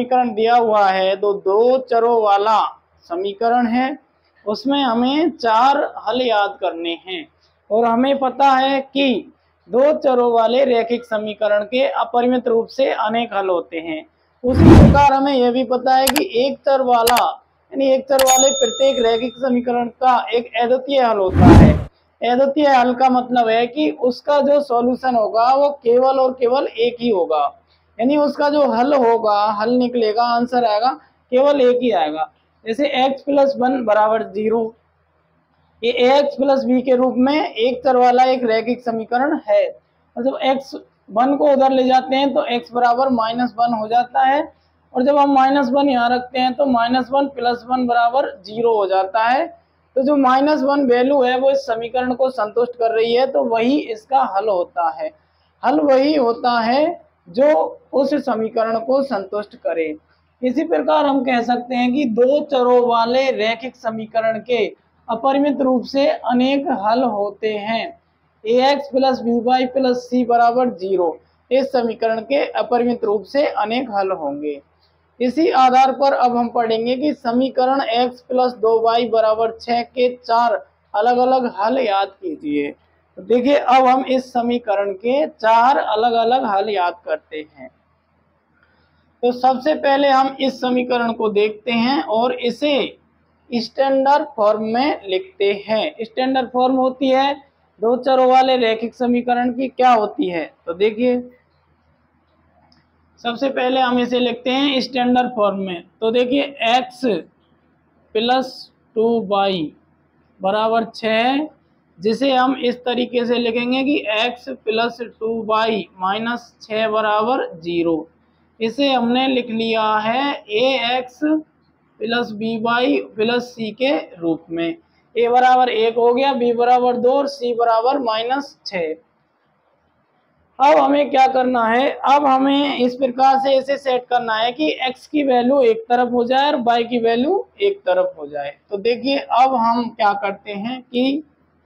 समीकरण दिया हुआ है तो दो चरों वाला समीकरण है, उसमें हमें 4 हल याद करने हैं। और हमें पता है कि दो चरों वाले रैखिक समीकरण के अपरिमित रूप से अनेक हल होते हैं। उसी प्रकार हमें यह भी पता है कि एक चर वाला यानी एक चर वाले प्रत्येक रैखिक समीकरण का एक अद्वितीय हल होता है। अद्वितीय हल का मतलब है कि उसका जो सॉल्यूशन होगा वो केवल और केवल एक ही होगा, यानी उसका जो हल होगा, हल निकलेगा, आंसर आएगा, केवल एक ही आएगा। जैसे x + 1 = 0, ये ax + b के रूप में एक चर वाला एक रैखिक समीकरण है। और जब x1 को उधर ले जाते हैं तो x बराबर -1 हो जाता है, और जब हम -1 यहाँ रखते हैं तो -1 + 1 बराबर 0 हो जाता है। तो जो -1 वैल्यू है वो इस समीकरण को संतुष्ट कर रही है, तो वही इसका हल होता है। हल वही होता है जो उस समीकरण को संतुष्ट करे। इसी प्रकार हम कह सकते हैं कि दो चरों वाले रैखिक समीकरण के अपरिमित रूप से अनेक हल होते हैं। ax + by + c = 0 इस समीकरण के अपरिमित रूप से अनेक हल होंगे। इसी आधार पर अब हम पढ़ेंगे कि समीकरण x + 2y = 6 के 4 अलग अलग हल याद कीजिए। तो देखिए, अब हम इस समीकरण के 4 अलग अलग हल याद करते हैं। तो सबसे पहले हम इस समीकरण को देखते हैं और इसे स्टैंडर्ड फॉर्म में लिखते हैं। स्टैंडर्ड फॉर्म होती है दो चरों वाले रैखिक समीकरण की, क्या होती है? तो देखिए, सबसे पहले हम इसे लिखते हैं स्टैंडर्ड फॉर्म में। तो देखिए, x + 2y = 6, जिसे हम इस तरीके से लिखेंगे कि x + 2y - 6 = 0। इसे हमने लिख लिया है ax + by + c के रूप में। a बराबर 1 हो गया, b बराबर 2 और c बराबर -6। अब हमें क्या करना है? अब हमें इस प्रकार से इसे सेट करना है कि x की वैल्यू एक तरफ हो जाए और y की वैल्यू एक तरफ हो जाए। तो देखिए, अब हम क्या करते हैं कि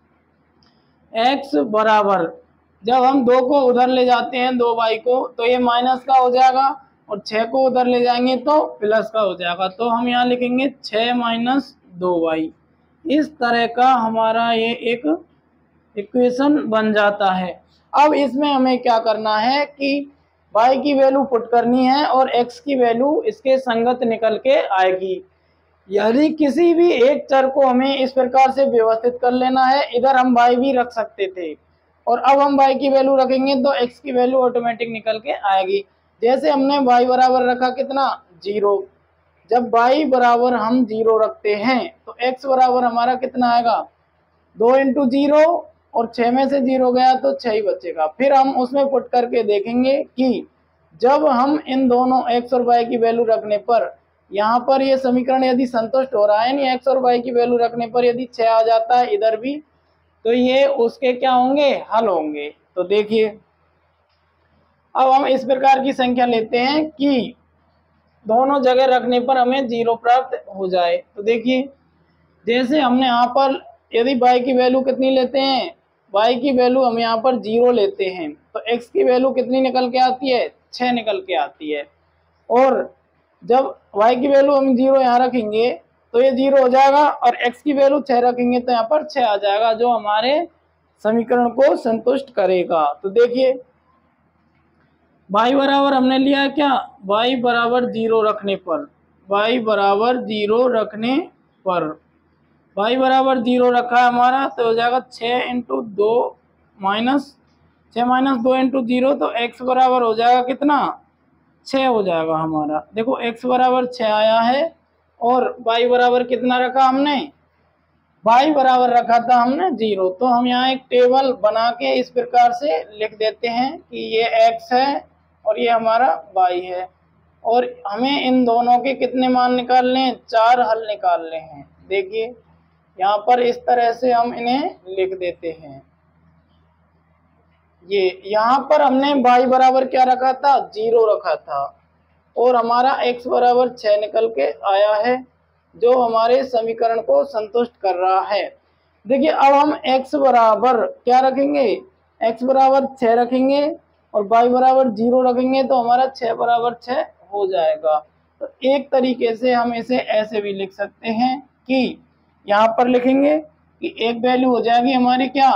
x बराबर, जब हम 2 को उधर ले जाते हैं 2y को, तो ये माइनस का हो जाएगा, और 6 को उधर ले जाएंगे तो प्लस का हो जाएगा। तो हम यहाँ लिखेंगे 6 - 2y। इस तरह का हमारा ये एक इक्वेशन बन जाता है। अब इसमें हमें क्या करना है कि y की वैल्यू पुट करनी है और x की वैल्यू इसके संगत निकल के आएगी। यदि किसी भी एक चर को हमें इस प्रकार से व्यवस्थित कर लेना है, इधर हम y भी रख सकते थे, और अब हम y की वैल्यू रखेंगे तो x की वैल्यू ऑटोमेटिक निकल के आएगी। जैसे हमने y बराबर रखा कितना? 0। जब y बराबर हम 0 रखते हैं तो x बराबर हमारा कितना आएगा? 2 × 0, और 6 में से 0 गया तो 6 ही बचेगा। फिर हम उसमें पुट करके देखेंगे कि जब हम इन दोनों x और y की वैल्यू रखने पर यहाँ पर ये समीकरण यदि संतुष्ट हो रहा है, यानी x और y की वैल्यू रखने पर यदि 6 आ जाता है इधर भी, तो ये उसके क्या होंगे? हल होंगे। तो देखिए, अब हम इस प्रकार की संख्या लेते हैं कि दोनों जगह रखने पर हमें 0 प्राप्त हो जाए। तो देखिए, जैसे हमने यहाँ पर यदि y की वैल्यू कितनी लेते हैं? y की वैल्यू हम यहाँ पर 0 लेते हैं, तो x की वैल्यू कितनी निकल के आती है? 6 निकल के आती है। और जब y की वैल्यू हम 0 यहाँ रखेंगे तो ये 0 हो जाएगा, और x की वैल्यू 6 रखेंगे तो यहाँ पर 6 आ जाएगा, जो हमारे समीकरण को संतुष्ट करेगा। तो देखिए, y बराबर हमने लिया है क्या? y बराबर 0 रखने पर, y बराबर 0 रखने पर, y बराबर 0 रखा है हमारा, तो हो जाएगा 6 × 2 6 - 2 × 0, तो x बराबर हो जाएगा कितना? 6 हो जाएगा हमारा। देखो, x बराबर 6 आया है, और y बराबर कितना रखा हमने? y बराबर रखा था हमने 0। तो हम यहाँ एक टेबल बना के इस प्रकार से लिख देते हैं कि ये x है और ये हमारा y है, और हमें इन दोनों के कितने मान निकालने हैं? 4 हल निकालने हैं। देखिए, यहाँ पर इस तरह से हम इन्हें लिख देते हैं। ये यहाँ पर हमने y बराबर क्या रखा था? 0 रखा था, और हमारा x बराबर 6 निकल के आया है, जो हमारे समीकरण को संतुष्ट कर रहा है। देखिए, अब हम x बराबर क्या रखेंगे? x बराबर 6 रखेंगे और y बराबर 0 रखेंगे, तो हमारा 6 बराबर 6 हो जाएगा। तो एक तरीके से हम इसे ऐसे भी लिख सकते हैं कि यहाँ पर लिखेंगे कि एक वैल्यू हो जाएगी हमारी क्या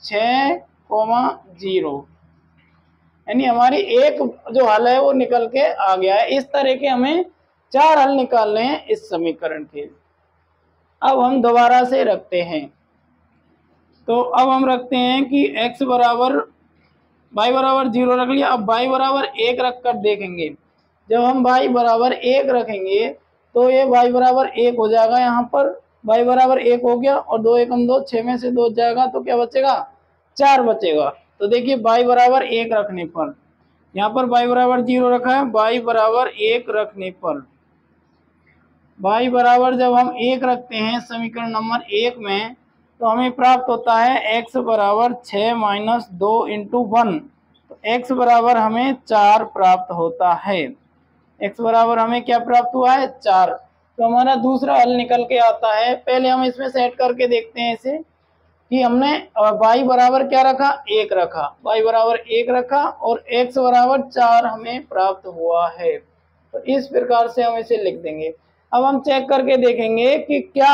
6,0, यानी हमारी एक जो हल है वो निकल के आ गया है। इस तरह के हमें 4 हल निकालने हैं इस समीकरण के। अब हम दोबारा से रखते हैं, तो अब हम रखते हैं कि x बराबर y बराबर 0 रख लिया। अब y बराबर 1 रख कर देखेंगे। जब हम y बराबर 1 रखेंगे तो ये y बराबर 1 हो जाएगा। यहाँ पर y बराबर 1 हो गया और 2 एकम 2, 6 में से 2 जाएगा तो क्या बचेगा 4 बचेगा। तो देखिए y बराबर 1 रखने पर, यहाँ पर y बराबर 0 रखा है, y बराबर 1 रखने पर y बराबर जब हम 1 रखते हैं समीकरण नंबर 1 में तो हमें प्राप्त होता है x बराबर 6 माइनस 2 इंटू 1। तो x बराबर हमें 4 प्राप्त होता है। x बराबर हमें क्या प्राप्त हुआ है 4। तो हमारा दूसरा हल निकल के आता है। पहले हम इसमें सेट करके देखते हैं इसे कि हमने y बराबर क्या रखा 1 रखा, y बराबर 1 रखा और x बराबर 4 हमें प्राप्त हुआ है। तो इस प्रकार से हम इसे लिख देंगे। अब हम चेक करके देखेंगे कि क्या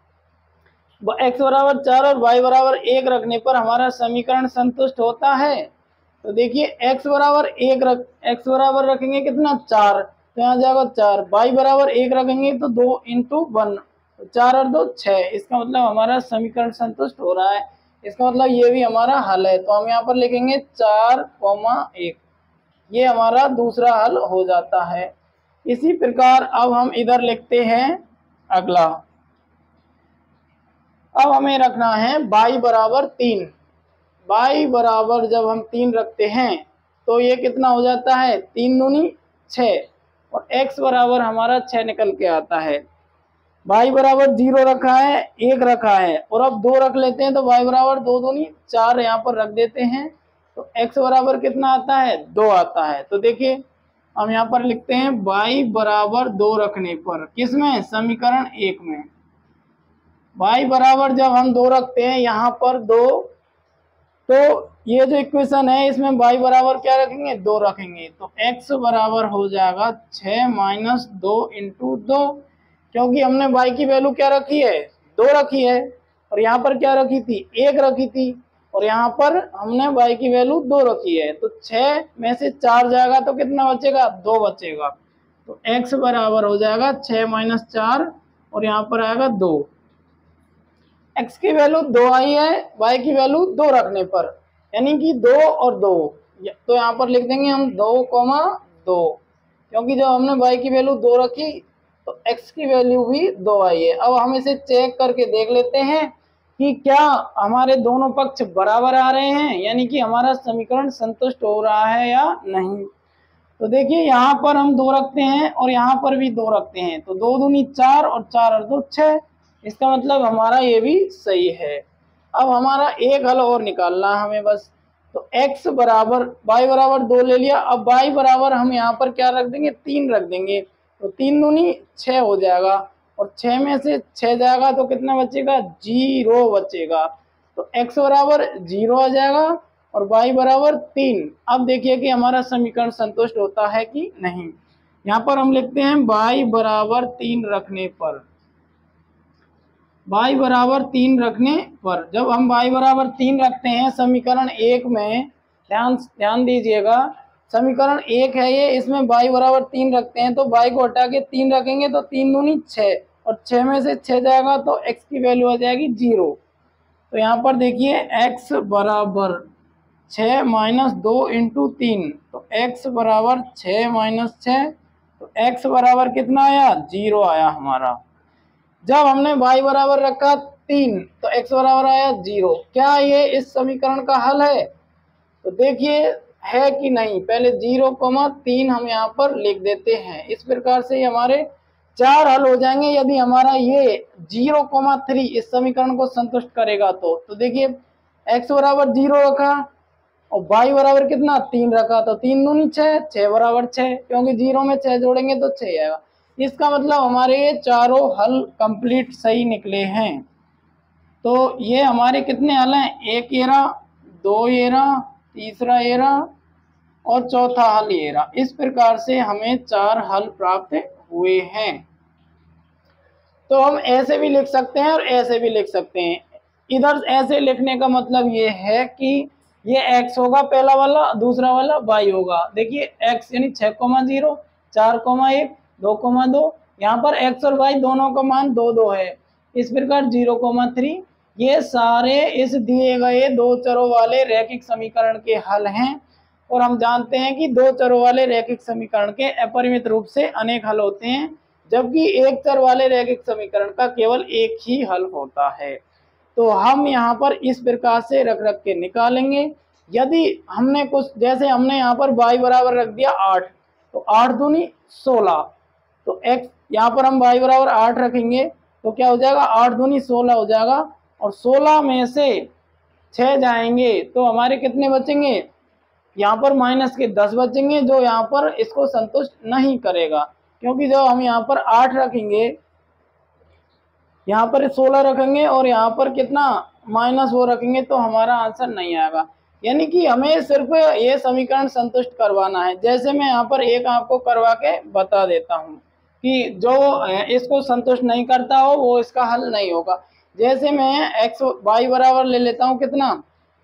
x बराबर 4 और y बराबर 1 रखने पर हमारा समीकरण संतुष्ट होता है। तो देखिए x बराबर रखेंगे कितना 4, तो यहाँ जाएगा 4। y बराबर 1 रखेंगे तो 2 इंटू 1, 4 और 2 6। इसका मतलब हमारा समीकरण संतुष्ट हो रहा है। इसका मतलब ये भी हमारा हल है। तो हम यहाँ पर लिखेंगे 4,1, ये हमारा दूसरा हल हो जाता है। इसी प्रकार अब हम इधर लिखते हैं अगला। अब हमें रखना है y बराबर 3। y बराबर जब हम 3 रखते हैं तो ये कितना हो जाता है 3 दूनी 6 और x बराबर हमारा 6 निकल के आता है। y बराबर 0 रखा है, 1 रखा है और अब 2 रख लेते हैं तो y बराबर 2 दूनी 4 यहाँ पर रख देते हैं। तो x बराबर कितना आता है 2 आता है। तो देखिए हम यहाँ पर लिखते हैं y बराबर 2 रखने पर, किसमें समीकरण 1 में y बराबर जब हम 2 रखते हैं यहाँ पर 2, तो ये जो इक्वेशन है इसमें y बराबर क्या रखेंगे 2 रखेंगे। तो x बराबर हो जाएगा 6 माइनस 2 इंटू 2, क्योंकि हमने y की वैल्यू क्या रखी है 2 रखी है और यहाँ पर क्या रखी थी 1 रखी थी और यहाँ पर हमने y की वैल्यू 2 रखी है। तो 6 में से 4 जाएगा तो कितना बचेगा 2 बचेगा। तो x बराबर हो जाएगा 6 माइनस 4 और यहाँ पर आएगा 2। x की वैल्यू 2 आई है, y की वैल्यू 2 रखने पर, यानी कि 2 और 2, तो यहाँ पर लिख देंगे हम 2,2, क्योंकि जब हमने y की वैल्यू 2 रखी तो x की वैल्यू भी 2 आई है। अब हम इसे चेक करके देख लेते हैं कि क्या हमारे दोनों पक्ष बराबर आ रहे हैं, यानी कि हमारा समीकरण संतुष्ट हो रहा है या नहीं। तो देखिए यहाँ पर हम 2 रखते हैं और यहाँ पर भी 2 रखते हैं, तो 2 दूनी 4 और 4 और 2 6। इसका मतलब हमारा ये भी सही है। अब हमारा एक हल और निकालना है हमें बस। तो x बराबर y बराबर 2 ले लिया। अब y बराबर हम यहाँ पर क्या रख देंगे 3 रख देंगे। तो 3 दूनी 6 हो जाएगा और 6 में से 6 जाएगा तो कितना बचेगा 0 बचेगा। तो x बराबर 0 आ जाएगा और y बराबर 3। अब देखिए कि हमारा समीकरण संतुष्ट होता है कि नहीं। यहाँ पर हम लिखते हैं y बराबर 3 रखने पर, y बराबर 3 रखने पर जब हम y बराबर 3 रखते हैं समीकरण 1 में, ध्यान दीजिएगा समीकरण 1 है ये, इसमें y बराबर 3 रखते हैं तो y को हटा के 3 रखेंगे तो 3 दूनी 6 और 6 में से 6 जाएगा तो x की वैल्यू आ जाएगी 0। तो यहाँ पर देखिए x बराबर 6 माइनस 2 इंटू 3, तो x बराबर 6 माइनस 6, तो x बराबर कितना आया 0 आया हमारा। जब हमने y बराबर रखा 3 तो x बराबर आया 0। क्या ये इस समीकरण का हल है? तो देखिए है कि नहीं। पहले 0,3 हम यहाँ पर लिख देते हैं। इस प्रकार से हमारे 4 हल हो जाएंगे यदि हमारा ये 0,3 इस समीकरण को संतुष्ट करेगा। तो देखिए x बराबर 0 रखा और y बराबर कितना 3 रखा, तो 3 दूनी 6, 6 बराबर 6, क्योंकि 0 में 6 जोड़ेंगे तो 6 आएगा। इसका मतलब हमारे ये चारों हल कंप्लीट सही निकले हैं। तो ये हमारे कितने हल हैं, एक ये रहा, 2 ये रहा, तीसरा ये रहा और चौथा हल ये रहा। इस प्रकार से हमें 4 हल प्राप्त हुए हैं। तो हम ऐसे भी लिख सकते हैं और ऐसे भी लिख सकते हैं। इधर ऐसे लिखने का मतलब ये है कि ये x होगा पहला वाला, दूसरा वाला y होगा। देखिए x यानी 6,0, 4,1, 2,2, यहाँ पर x और y दोनों का मान 2 2 है। इस प्रकार 0,3 ये सारे इस दिए गए दो चरों वाले रैखिक समीकरण के हल हैं। और हम जानते हैं कि दो चरों वाले रैखिक समीकरण के अपरिमित रूप से अनेक हल होते हैं, जबकि एक चर वाले रैखिक समीकरण का केवल एक ही हल होता है। तो हम यहाँ पर इस प्रकार से रख रख के निकालेंगे। यदि हमने कुछ जैसे हमने यहाँ पर y बराबर रख दिया 8, तो 8 दूनी 16, तो x यहाँ पर हम y बराबर 8 रखेंगे तो क्या हो जाएगा, 8 दूनी 16 हो जाएगा। और 16 में से 6 जाएंगे तो हमारे कितने बचेंगे, यहाँ पर माइनस के 10 बचेंगे, जो यहाँ पर इसको संतुष्ट नहीं करेगा। क्योंकि जब हम यहाँ पर 8 रखेंगे, यहाँ पर 16 रखेंगे और यहाँ पर कितना माइनस वो रखेंगे तो हमारा आंसर नहीं आएगा। यानी कि हमें सिर्फ ये समीकरण संतुष्ट करवाना है। जैसे मैं यहाँ पर एक आपको करवा के बता देता हूँ कि जो इसको संतुष्ट नहीं करता हो वो इसका हल नहीं होगा। जैसे मैं y बराबर ले लेता हूँ, कितना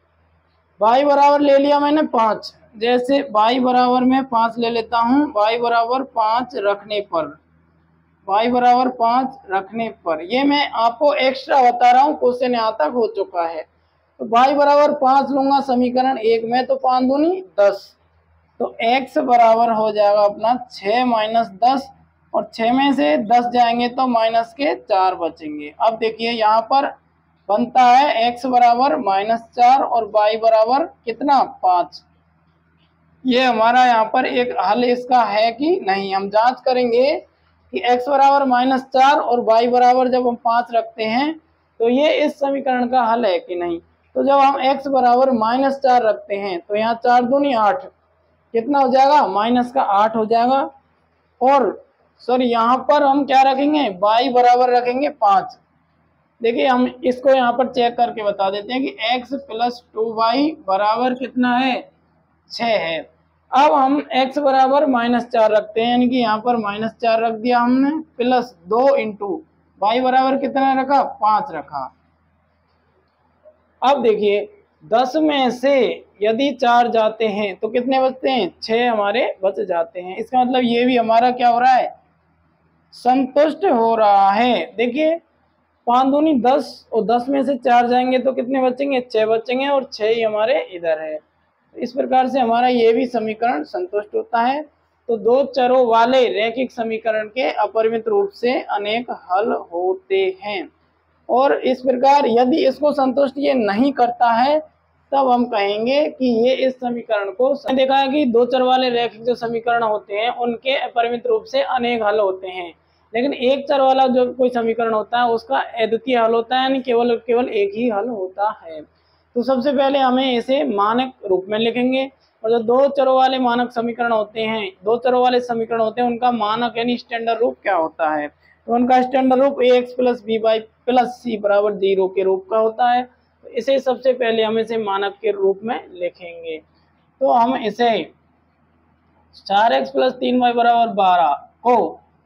y बराबर ले लिया मैंने 5। जैसे y बराबर में 5 ले लेता हूँ, y बराबर 5 रखने पर, y बराबर 5 रखने पर, ये मैं आपको एक्स्ट्रा बता रहा हूँ, क्वेश्चन यहाँ तक हो चुका है। तो y बराबर 5 लूंगा समीकरण एक में, तो 5 दूनी 10, तो x बराबर हो जाएगा अपना 6 माइनस 10, और 6 में से 10 जाएंगे तो माइनस के 4 बचेंगे। अब देखिए यहाँ पर बनता है x बराबर -4 और y बराबर कितना 5। ये हमारा यहाँ पर एक हल इसका है कि नहीं, हम जांच करेंगे कि x बराबर -4 और y बराबर जब हम 5 रखते हैं तो ये इस समीकरण का हल है कि नहीं। तो जब हम x बराबर -4 रखते हैं तो यहाँ 4 दूनी 8, कितना हो जाएगा, माइनस का 8 हो जाएगा। और सर यहाँ पर हम क्या रखेंगे, y बराबर रखेंगे 5। देखिए हम इसको यहाँ पर चेक करके बता देते हैं कि x + 2y बराबर कितना है, 6 है। अब हम x बराबर -4 रखते हैं, यानी कि यहाँ पर -4 रख दिया हमने, प्लस 2 इंटू y बराबर कितना रखा, 5 रखा। अब देखिए 10 में से यदि 4 जाते हैं तो कितने बचते हैं, 6 हमारे बच जाते हैं। इसका मतलब ये भी हमारा क्या हो रहा है, संतुष्ट हो रहा है। देखिए 5 दूनी 10 और 10 में से 4 जाएंगे तो कितने बचेंगे, 6 बचेंगे, और 6 ही हमारे इधर है। इस प्रकार से हमारा ये भी समीकरण संतुष्ट होता है। तो दो चरों वाले रैखिक समीकरण के अपरिमित रूप से अनेक हल होते हैं। और इस प्रकार यदि इसको संतुष्ट ये नहीं करता है तब हम कहेंगे कि ये इस समीकरण को, देखा है कि दो चर वाले रैखिक जो समीकरण होते हैं उनके अपरिमित रूप से अनेक हल होते हैं, लेकिन एक चर वाला जो कोई समीकरण होता है उसका अद्वितीय हल होता है, यानी केवल एक ही हल होता है। तो सबसे पहले हमें इसे मानक रूप में लिखेंगे। और जो दो चरों वाले मानक समीकरण होते हैं, दो चरों वाले समीकरण होते हैं, उनका मानक यानी स्टैंडर्ड रूप क्या होता है, तो उनका स्टैंडर्ड रूप ax + by + c बराबर 0 के रूप का होता है। तो इसे सबसे पहले हम इसे मानक के रूप में लिखेंगे। तो हम इसे 4x + 3y बराबर 12 को,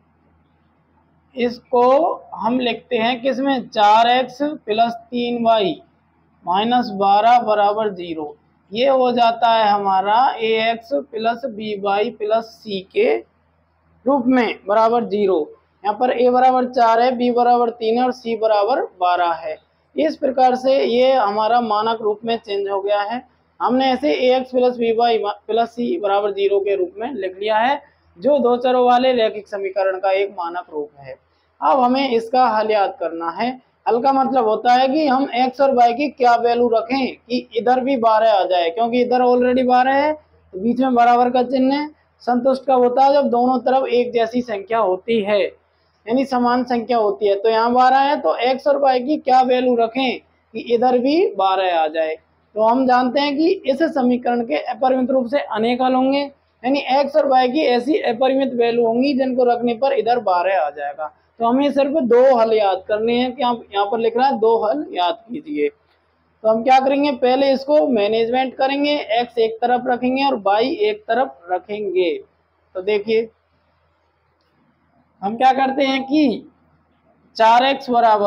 इसको हम लिखते हैं किसमें, 4x + 3y - 12 बराबर 0। ये हो जाता है हमारा ax + by + c के रूप में बराबर 0। यहाँ पर a बराबर 4 है, b बराबर 3 है और c बराबर 12 है। इस प्रकार से ये हमारा मानक रूप में चेंज हो गया है। हमने ऐसे ax + by + c बराबर 0 के रूप में लिख लिया है, जो दो चरों वाले रैखिक समीकरण का एक मानक रूप है। अब हमें इसका हल याद करना है। हल का मतलब होता है कि हम x और y की क्या वैल्यू रखें कि इधर भी 12 आ जाए, क्योंकि इधर ऑलरेडी 12 है तो बीच में बराबर का चिन्ह है। संतुष्ट कब होता है, जब दोनों तरफ एक जैसी संख्या होती है, यानी समान संख्या होती है। तो यहाँ 12 है तो x और y की क्या वैल्यू रखें कि इधर भी 12 आ जाए। तो हम जानते हैं कि इस समीकरण के अपरिमित रूप से अनेक हल होंगे, यानी x और y की ऐसी अपरिमित वैल्यू होंगी जिनको रखने पर इधर 12 आ जाएगा। तो हमें सिर्फ 2 हल याद करने हैं, कि आप यहाँ पर लिख रहा है 2 हल याद कीजिए। तो हम क्या करेंगे, पहले इसको मैनेजमेंट करेंगे, x एक तरफ रखेंगे और y एक तरफ रखेंगे। तो देखिए हम क्या करते हैं कि 4x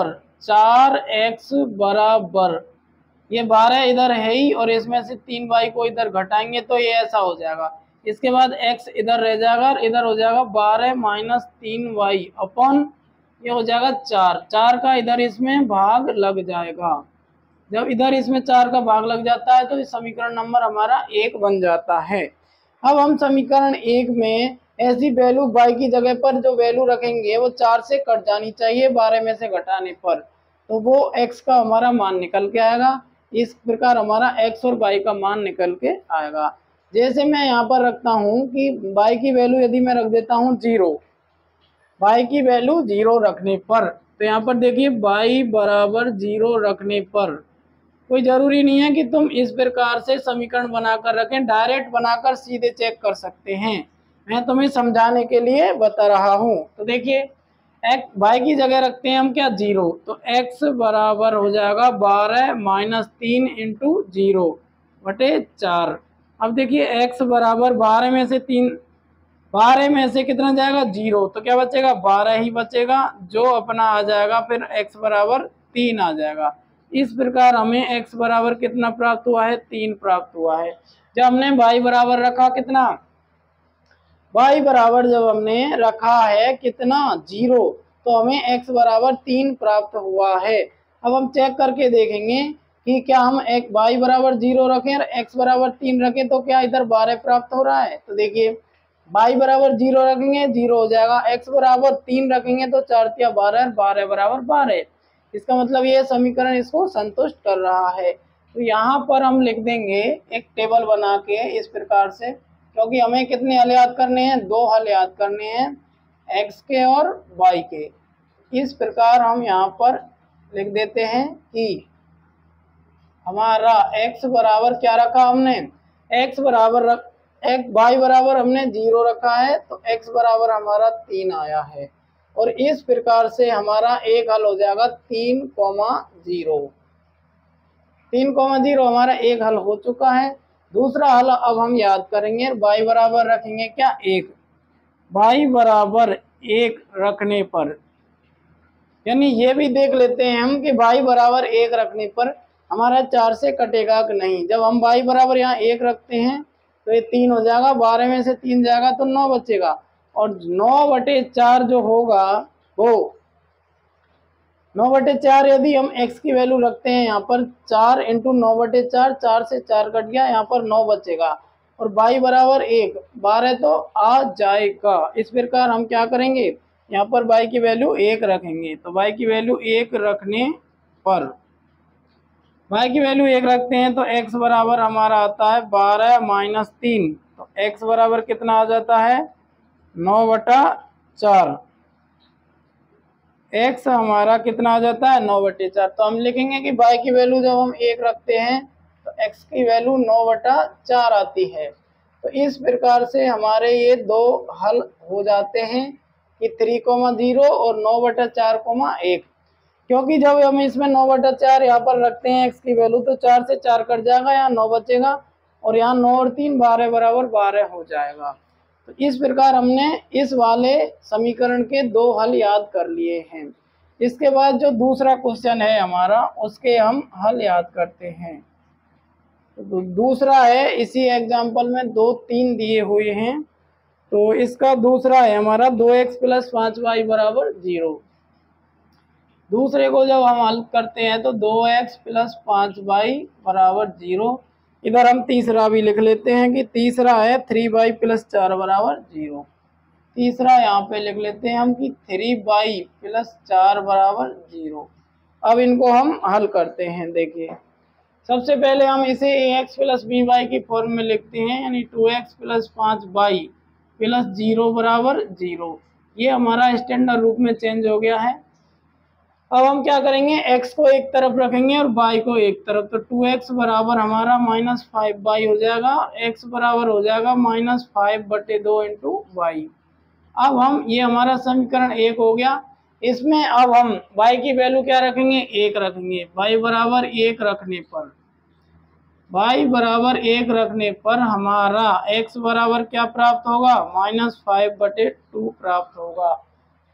बराबर ये 12 इधर है ही और इसमें से 3y को इधर घटाएंगे तो ये ऐसा हो जाएगा। इसके बाद x इधर रह जाएगा और इधर हो जाएगा 12 माइनस 3y अपॉन ये हो जाएगा 4 का इधर इसमें भाग लग जाएगा। जब इधर इसमें 4 का भाग लग जाता है तो इस समीकरण नंबर हमारा 1 बन जाता है। अब हम समीकरण 1 में ऐसी वैल्यू y की जगह पर जो वैल्यू रखेंगे वो 4 से कट जानी चाहिए 12 में से घटाने पर, तो वो x का हमारा मान निकल के आएगा। इस प्रकार हमारा x और y का मान निकल के आएगा। जैसे मैं यहाँ पर रखता हूँ कि y की वैल्यू यदि मैं रख देता हूँ 0, y की वैल्यू 0 रखने पर, तो यहाँ पर देखिए y बराबर 0 रखने पर कोई ज़रूरी नहीं है कि तुम इस प्रकार से समीकरण बनाकर रखें, डायरेक्ट बनाकर सीधे चेक कर सकते हैं। मैं तुम्हें समझाने के लिए बता रहा हूँ। तो देखिए y की जगह रखते हैं हम क्या 0, तो x बराबर हो जाएगा 12 माइनस 3 इंटू 0 बटे 4। अब देखिए x बराबर 12 में से 3, 12 में से कितना जाएगा 0, तो क्या बचेगा 12 ही बचेगा जो अपना आ जाएगा, फिर x बराबर 3 आ जाएगा। इस प्रकार हमें x बराबर कितना प्राप्त हुआ है 3 प्राप्त हुआ है। जब हमने y बराबर रखा कितना, y बराबर जब हमने रखा है कितना 0, तो हमें x बराबर 3 प्राप्त हुआ है। अब हम चेक करके देखेंगे कि क्या हम एक y बराबर 0 रखें और x बराबर 3 रखें तो क्या इधर 12 प्राप्त हो रहा है। तो देखिए y बराबर 0 रखेंगे 0 हो जाएगा, x बराबर 3 रखेंगे तो 4 तिया 12 और 12 बराबर 12। इसका मतलब ये समीकरण इसको संतुष्ट कर रहा है। तो यहाँ पर हम लिख देंगे एक टेबल बना के इस प्रकार से, क्योंकि हमें कितने हल याद करने हैं, 2 हल याद करने हैं x के और y के। इस प्रकार हम यहाँ पर लिख देते हैं कि हमारा x बराबर क्या रखा हमने, x बराबर y बराबर हमने 0 रखा है तो x बराबर हमारा 3 आया है। और इस प्रकार से हमारा एक हल हो जाएगा 3,0। 3,0 हमारा एक हल हो चुका है। दूसरा हल अब हम याद करेंगे, y बराबर रखेंगे क्या 1, y बराबर 1 रखने पर, यानी ये भी देख लेते हैं हम कि y बराबर 1 रखने पर हमारा 4 से कटेगा कि नहीं। जब हम y बराबर यहाँ 1 रखते हैं तो ये 3 हो जाएगा, 12 में से 3 जाएगा तो 9 बचेगा, और 9/4 जो होगा वो 9/4 यदि हम x की वैल्यू रखते हैं यहाँ पर 4 इंटू 9/4, 4 से 4 कट गया, यहाँ पर 9 बचेगा, और y बराबर 1, 12 तो आ जाएगा। इस प्रकार हम क्या करेंगे, यहाँ पर y की वैल्यू 1 रखेंगे। तो y की वैल्यू 1 रखने पर, y की वैल्यू 1 रखते हैं तो x बराबर हमारा आता है 12 माइनस 3, तो x बराबर कितना आ जाता है 9/4। x हमारा कितना आ जाता है 9/4। तो हम लिखेंगे कि y की वैल्यू जब हम 1 रखते हैं तो x की वैल्यू 9/4 आती है। तो इस प्रकार से हमारे ये 2 हल हो जाते हैं कि 3,0 और 9/4,1। क्योंकि जब हम इसमें 9/4 यहाँ पर रखते हैं x की वैल्यू तो 4 से 4 कट जाएगा, यहाँ 9 बचेगा, और यहाँ 9 और 3 12 बराबर 12 हो जाएगा। तो इस प्रकार हमने इस वाले समीकरण के 2 हल याद कर लिए हैं। इसके बाद जो दूसरा क्वेश्चन है हमारा उसके हम हल याद करते हैं। तो दूसरा है, इसी एग्जाम्पल में 2 3 दिए हुए हैं, तो इसका दूसरा है हमारा 2x + 5y बराबर 0। दूसरे को जब हम हल करते हैं तो 2x + 5y बराबर 0। इधर हम तीसरा भी लिख लेते हैं कि तीसरा है 3y + 4 बराबर 0। तीसरा यहाँ पे लिख लेते हैं हम कि 3y + 4 बराबर 0। अब इनको हम हल करते हैं। देखिए सबसे पहले हम इसे ax + by की फॉर्म में लिखते हैं, यानी 2x + 5y + 0 बराबर 0। ये हमारा स्टैंडर्ड रूप में चेंज हो गया है। अब हम क्या करेंगे, x को एक तरफ रखेंगे और y को एक तरफ, तो 2x बराबर हमारा -5y हो जाएगा, x बराबर हो जाएगा -5/2 इंटू y। अब हम ये हमारा समीकरण 1 हो गया। इसमें अब हम y की वैल्यू क्या रखेंगे 1 रखेंगे। y बराबर 1 रखने पर, y बराबर 1 रखने पर हमारा x बराबर क्या प्राप्त होगा -5/2 प्राप्त होगा।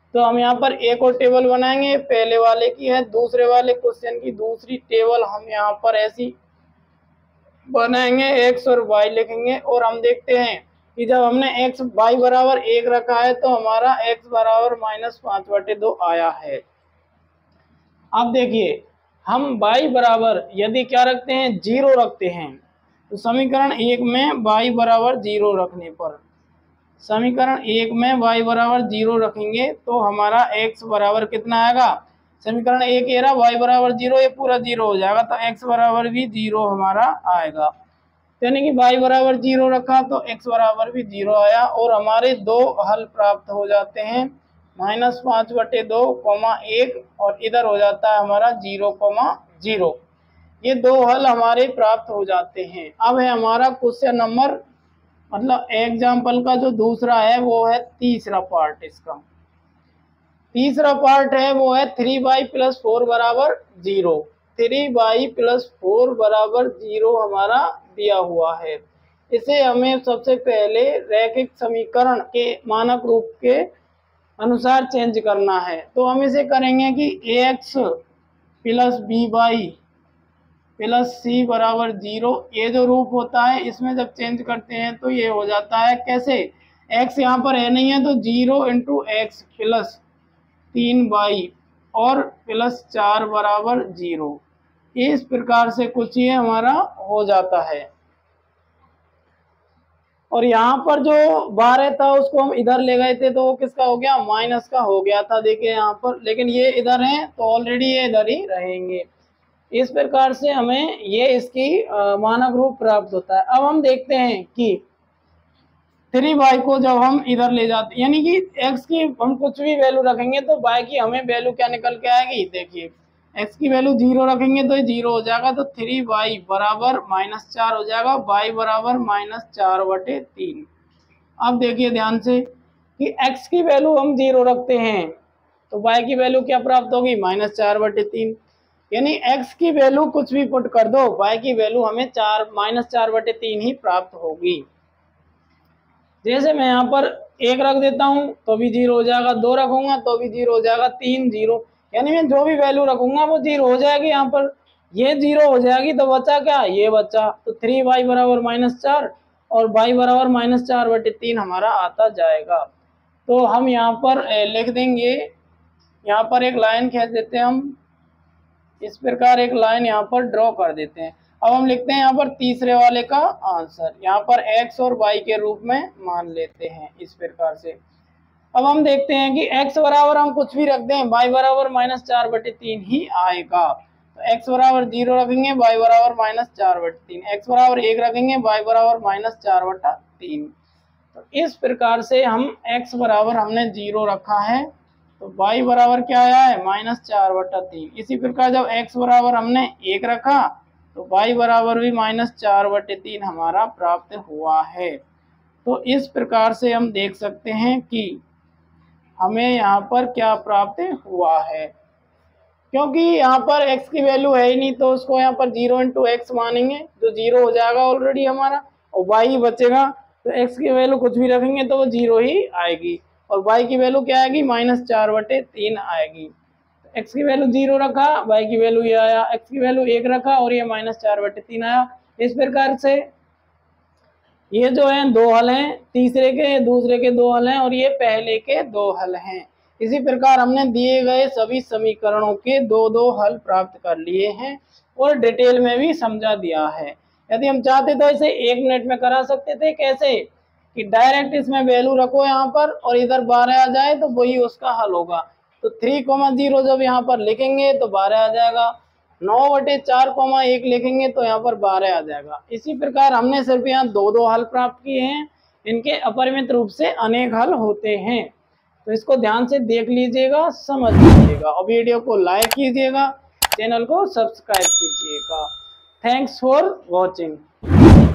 तो हम यहाँ पर एक और टेबल बनाएंगे, पहले वाले की है, दूसरे वाले क्वेश्चन की दूसरी टेबल हम यहाँ पर ऐसी बनाएंगे, x और y लिखेंगे। और हम देखते हैं कि जब हमने x y बराबर 1 रखा है तो हमारा x बराबर -5/2 आया है। अब देखिए हम y बराबर यदि क्या रखते हैं, 0 रखते हैं, तो समीकरण 1 में y बराबर 0 रखने पर, समीकरण 1 में y बराबर 0 रखेंगे तो हमारा x बराबर कितना आएगा, समीकरण 1 ये रहा, y बराबर 0, ये पूरा 0 हो जाएगा, तो x बराबर भी 0 हमारा आएगा। यानी कि y बराबर 0 रखा तो x बराबर भी 0 आया, और हमारे दो हल प्राप्त हो जाते हैं, -5/2, 1, और इधर हो जाता है हमारा 0,0। ये दो हल हमारे प्राप्त हो जाते हैं। अब है हमारा क्वेश्चन नंबर, मतलब एग्जाम्पल का जो दूसरा है वो है तीसरा पार्ट। इसका तीसरा पार्ट है वो है 3y + 4 बराबर 0। 3y + 4 बराबर 0 हमारा दिया हुआ है। इसे हमें सबसे पहले रैखिक समीकरण के मानक रूप के अनुसार चेंज करना है। तो हम इसे करेंगे कि ax + by + c बराबर 0, ये जो रूप होता है इसमें जब चेंज करते हैं तो ये हो जाता है कैसे, x यहाँ पर है नहीं है तो 0 × x + 3y और +4 बराबर 0। इस प्रकार से कुछ ये हमारा हो जाता है। और यहाँ पर जो 12 था उसको हम इधर ले गए थे तो वो किसका हो गया, माइनस का हो गया था, देखिए यहाँ पर, लेकिन ये इधर है तो ऑलरेडी ये इधर ही रहेंगे। इस प्रकार से हमें ये इसकी मानक रूप प्राप्त होता है। अब हम देखते हैं कि 3y को जब हम इधर ले जाते हैं, यानी कि x की हम कुछ भी वैल्यू रखेंगे तो y की हमें वैल्यू क्या निकल के आएगी, देखिए x की वैल्यू 0 रखेंगे तो ये 0 हो जाएगा, तो 3y बराबर -4 हो जाएगा, y बराबर -4/3। अब देखिए ध्यान से कि x की वैल्यू हम 0 रखते हैं तो y की वैल्यू क्या प्राप्त होगी, -4/3। यानी x की वैल्यू कुछ भी पुट कर दो, y की वैल्यू हमें -4/3 ही प्राप्त होगी। जैसे मैं यहाँ पर 1 रख देता हूँ तो भी 0 हो जाएगा, 2 रखूंगा तो भी 0 हो जाएगा, 3 0, यानी मैं जो भी वैल्यू रखूंगा वो 0 हो जाएगी। यहाँ पर ये 0 हो जाएगी तो बचा क्या, ये बचा, तो 3y बराबर -4 और y बराबर -4/3 हमारा आता जाएगा। तो हम यहाँ पर लिख देंगे, यहाँ पर एक लाइन खींच देते हैं हम, इस प्रकार एक लाइन यहाँ पर ड्रॉ कर देते हैं। अब हम लिखते हैं यहाँ पर तीसरे वाले का आंसर, यहाँ पर x और y के रूप में मान लेते हैं इस प्रकार से। अब हम देखते हैं कि x बराबर हम कुछ भी रख दें, y बराबर -4/3 ही आएगा। तो x बराबर 0 रखेंगे, y बराबर -4/3, x बराबर 1 रखेंगे, y बराबर -4/3। तो इस प्रकार से हम x बराबर हमने 0 रखा है तो y बराबर क्या आया है, -4/3। इसी प्रकार जब x बराबर हमने 1 रखा तो y बराबर भी -4/3 हमारा प्राप्त हुआ है। तो इस प्रकार से हम देख सकते हैं कि हमें यहाँ पर क्या प्राप्त हुआ है, क्योंकि यहाँ पर x की वैल्यू है ही नहीं तो उसको यहाँ पर 0 × x मानेंगे जो 0 हो जाएगा ऑलरेडी हमारा, और y बचेगा तो x की वैल्यू कुछ भी रखेंगे तो वो 0 ही आएगी, और y की वैल्यू क्या आएगी, -4/3 आएगी। x की वैल्यू 0 रखा, y की वैल्यू ये आया, x की वैल्यू 1 रखा और ये -4/3 आया। इस प्रकार से ये जो है दो हल हैं, तीसरे के दूसरे के दो हल हैं और ये पहले के दो हल हैं। इसी प्रकार हमने दिए गए सभी समीकरणों के दो हल प्राप्त कर लिए हैं और डिटेल में भी समझा दिया है। यदि हम चाहते तो इसे 1 मिनट में करा सकते थे, कैसे कि डायरेक्ट इसमें वैल्यू रखो यहाँ पर और इधर 12 आ जाए तो वही उसका हल होगा। तो 3,0 जब यहाँ पर लिखेंगे तो 12 आ जाएगा, 9/4,1 लिखेंगे तो यहाँ पर 12 आ जाएगा। इसी प्रकार हमने सिर्फ यहाँ दो हल प्राप्त किए हैं, इनके अपरिमित रूप से अनेक हल होते हैं। तो इसको ध्यान से देख लीजिएगा, समझ लीजिएगा और वीडियो को लाइक कीजिएगा, चैनल को सब्सक्राइब कीजिएगा। Thanks for watching.